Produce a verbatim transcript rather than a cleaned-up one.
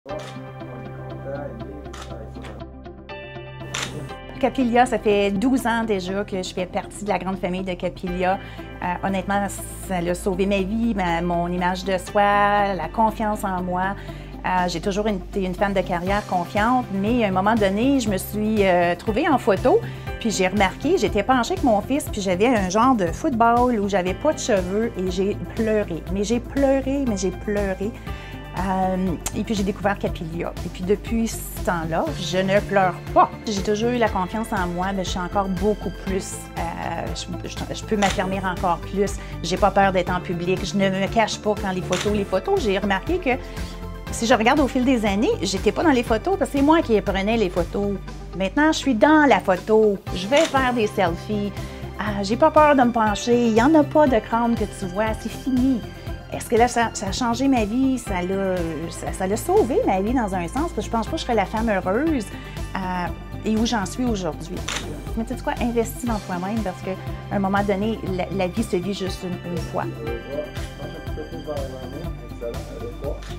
Capilia, ça fait douze ans déjà que je fais partie de la grande famille de Capilia. Euh, honnêtement, ça a sauvé ma vie, ma, mon image de soi, la confiance en moi. Euh, j'ai toujours été une, une fan de carrière confiante, mais à un moment donné, je me suis euh, trouvée en photo, puis j'ai remarqué, j'étais penchée avec mon fils, puis j'avais un genre de football où j'avais pas de cheveux et j'ai pleuré. Mais j'ai pleuré, mais j'ai pleuré. Euh, et puis j'ai découvert Capilia. Et puis depuis ce temps-là, je ne pleure pas. J'ai toujours eu la confiance en moi, mais je suis encore beaucoup plus. Euh, je, je, je peux m'affirmer encore plus. J'ai pas peur d'être en public. Je ne me cache pas quand les photos. Les photos, j'ai remarqué que si je regarde au fil des années, j'étais pas dans les photos parce que c'est moi qui prenais les photos. Maintenant, je suis dans la photo. Je vais faire des selfies. Euh, j'ai pas peur de me pencher. Il n'y en a pas de crâne que tu vois. C'est fini. Est-ce que là, ça, ça a changé ma vie? Ça l'a ça, ça sauvé ma vie dans un sens, parce que je pense pas que je serais la femme heureuse euh, et où j'en suis aujourd'hui. Mais tu sais quoi? Investis dans toi-même parce qu'à un moment donné, la, la vie se vit juste une, une fois.